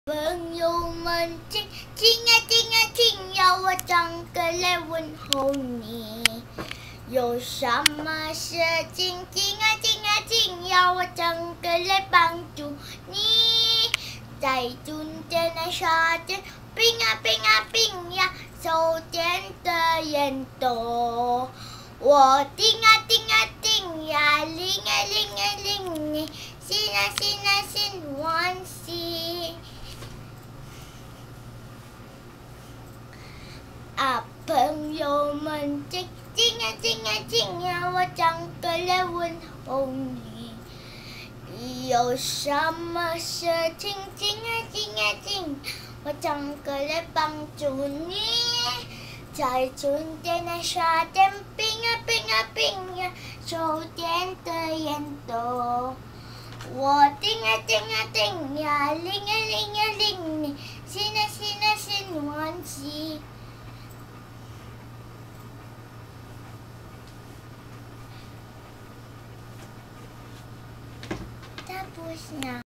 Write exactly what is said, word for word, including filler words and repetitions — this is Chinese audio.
朋友们，请请啊请啊请，要我唱歌来问候你。有什么事情，请啊请啊请，要我唱歌来帮助你。在春天的夏天，冰啊冰啊冰呀，秋天的烟斗。我叮啊叮啊叮呀，铃啊铃啊铃你，心啊心啊心欢喜。啊，朋友们，请请啊请啊请呀，我唱歌来问候你。有什么事情，请啊请啊请，我唱歌来帮助你。在春天的夏天，冰啊冰啊冰呀，秋天的烟斗。我叮啊叮啊叮呀，铃啊铃啊铃你，心啊心啊心欢喜。他不是呢。